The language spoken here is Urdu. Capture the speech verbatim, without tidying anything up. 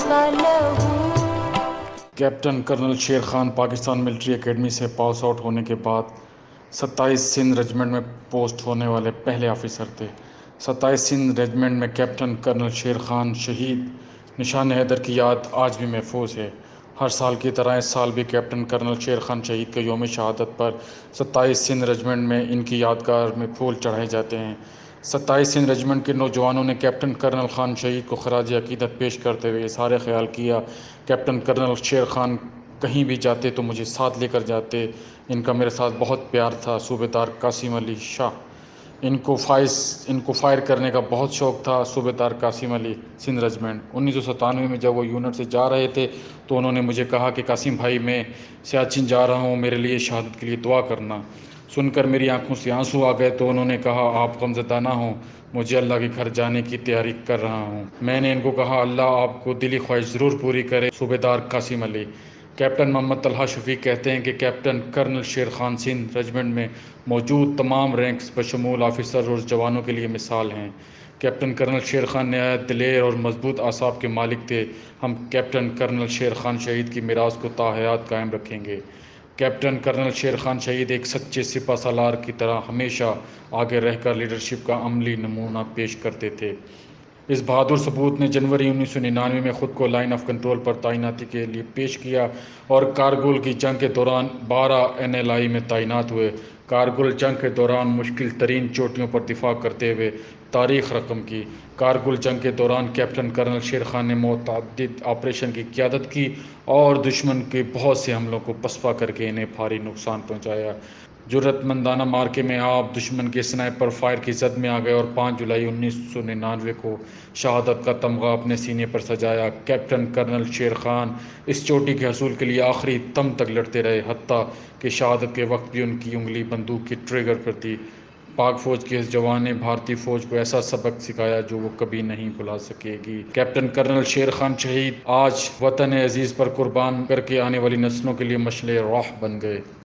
Captain colonel Sher Khan Pakistan military academy سے پاس آؤٹ ہونے کے بعد ستائیس سندھ ریجمنٹ میں پوسٹ ہونے والے پہلے آفیسر تھے۔ ستائیس سندھ ریجمنٹ میں کیپٹن کرنل شیر خان شہید نشان حیدر کی یاد آج بھی محفوظ ہے۔ ہر سال کی طرح اس سال بھی کیپٹن کرنل شیر خان شہید کے یوم شہادت پر ستائیس سندھ ریجمنٹ میں ان کی یادگار میں پھول چڑھائے جاتے ہیں۔ ستائیس سندھ ریجمنٹ کے نوجوانوں نے کیپٹن کرنل خان شہید کو خراج عقیدت پیش کرتے ہوئے اظہار خیال کیا، کیپٹن کرنل شیر خان کہیں بھی جاتے تو مجھے ساتھ لے کر جاتے، ان کا میرے ساتھ بہت پیار تھا۔ صوبیدار قاسم علی شاہ ان کو فائز ان کو فائر کرنے کا بہت شوق تھا۔ صوبیدار قاسم علی سندھ ریجمنٹ انیس سو ستانوے میں جب وہ یونٹ سے جا رہے تھے تو انہوں نے مجھے کہا کہ قاسم بھائی میں سیاچن جا رہا ہوں، میرے لیے شہادت کے لیے دعا کرنا۔ سن کر میری آنکھوں سے آنسو آ گئے تو انہوں نے کہا آپ غمزدہ نہ ہوں، مجھے اللہ کے گھر جانے کی تیاری کر رہا ہوں۔ میں نے ان کو کہا اللہ آپ کو دلی خواہش ضرور پوری کرے۔ صوبیدار قاسم علی کیپٹن محمد طلحہ شفیق کہتے ہیں کہ captain colonel Sher Khan Sindh regiment میں موجود تمام رینکس بشمول آفیسر اور جوانوں کے لیے مثال ہیں۔ کیپٹن کرنل شیر خان نہایت دلیر اور مضبوط اعصاب کے مالک تھے۔ ہم کیپٹن کرنل شیر خان شہید کی میراث کو تا حیات قائم رکھیں گے۔ کیپٹن کرنل شیر خان شہید ایک سچے سپہ سالار کی طرح ہمیشہ آگے رہ کر لیڈرشپ کا عملی نمونہ پیش کرتے تھے۔ اس بہادر سپوت نے جنوری انیس سو ننانوے میں خود کو لائن آف کنٹرول پر تعیناتی کے لیے پیش کیا اور کارگل کی جنگ کے دوران بارہ این ایل آئی میں تعینات ہوئے۔ کارگل جنگ کے دوران مشکل ترین چوٹیوں پر دفاع کرتے ہوئے تاریخ رقم کی۔ کارگل جنگ کے دوران کیپٹن کرنل شیر خان نے متعدد آپریشن کی قیادت کی اور دشمن کے بہت سے حملوں کو پسپا کر کے انہیں بھاری نقصان پہنچایا۔ جرأت مندانہ مارکے میں آپ دشمن کے سنائپر فائر کی زد میں آ گئے اور پانچ جولائی انیس سو ننانوے کو شہادت کا تمغہ اپنے سینے پر سجایا۔ کیپٹن کرنل شیر خان اس چوٹی کے حصول کے لیے آخری دم تک لڑتے رہے، حتیٰ کہ شہادت کے وقت بھی ان کی انگلی بندوق کے ٹریگر پر تھی۔ پاک فوج کے اس جوان نے بھارتی فوج کو ایسا سبق سکھایا جو وہ کبھی نہیں بھلا سکے گی۔ کیپٹن کرنل شیر خان شہید آج وطن عزیز پر قربان کر کے آنے والی نسلوں کے لیے مشعل راہ بن گئے۔